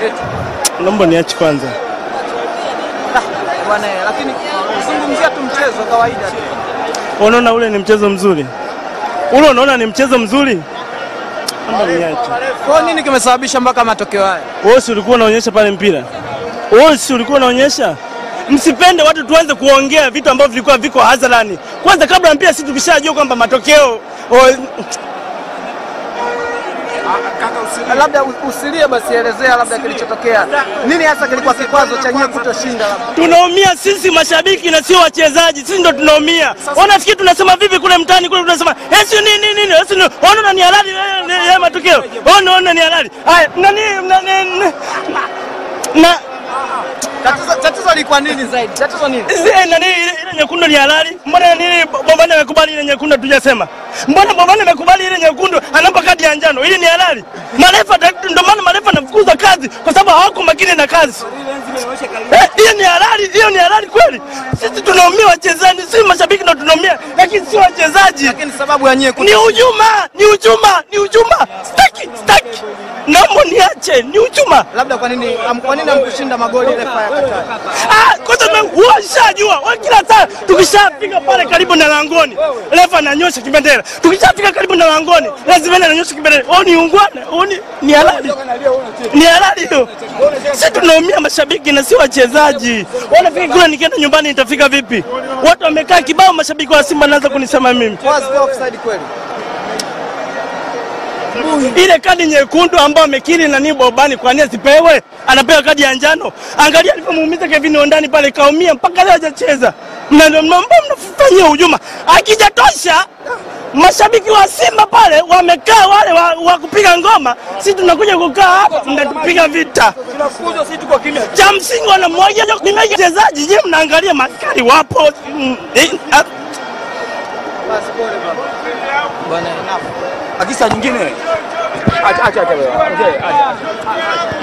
Naomba niache kwanza. Bwana, lakini zungumzia tu mchezo kawaida tu. Unaona ule ni mchezo mzuri? Ule unaona ni mchezo mzuri? Naomba niache. Kwa nini kimesababisha mpaka matokeo haya? Wewe si ulikuwa unaonyesha pale mpira? Wewe si ulikuwa unaonyesha? Msipende watu tuanze kuongea vitu ambavyo vilikuwa viko hadharani. Kwanza kabla mpira sisi tukishajua kwamba matokeo labda usilie basi, elezea labda kilichotokea. Nini hasa kilikuwa kikwazo cha nyewe kutoshinda labda? Tunaumia sisi mashabiki na sio wachezaji. Sisi ndo tunaumia. Wanafikiri tunasema vipi kule mtaani kule tunasema esi nini? Esi wanaona ni halali ya matokeo. Wanaona ni halali. Haya, Tatizo liko nini zaidi? Tatizo nini? Ile nyekundu ni halali. Mbona nini Bombani amekubali ile nyekundu tujasema? Mbona Bombani amekubali ile nyekundu anampa kadi ya njano? Ile ni halali. Marefa ndio maana marefa anafukuza kazi kwa sababu hawako makini na kazi. Hiyo ni halali, hiyo ni halali kweli. Sisi tunaumia wachezaji, sisi mashabiki ndio tunaumia, lakini si wachezaji. Lakini sababu ya nyekundu ni hujuma. Staki. Naomba niache, ni hujuma. Labda kwa nini hamkushinda magoli refa ya Qatar? Kwa sababu washajua, kila saa tukishafika pale karibu na langoni, refa ananyosha kibendera. Tukishafika karibu na langoni, lazima ananyosha kibendera. Ni ungwana, ni halali. Ni halali hiyo. Sisi tunaumia mashabiki na si wachezaji. Wanafikiri kule nikienda nyumbani nitafika vipi? Watu wamekaa kibao, mashabiki wa Simba naanza kunisema mimi. Was offside kweli? Ile kadi nyekundu ambayo amekiri na Bombani kwa nini asipewe? Anapewa kadi ya njano. Angalia alipomuumiza Kevin Ondani pale, kaumia mpaka leo hajacheza. Mnafanyia hujuma. Akijatosha mashabiki wa Simba pale wamekaa wale wa kupiga ngoma, sisi tunakuja kukaa hapa mnatupiga vita. Tunafukuza sisi tuko kimya. Cha msingi wana mmoja ni mchezaji, je, mnaangalia maskari wapo? Basi pole bwana. Enough. Akisa nyingine. Acha.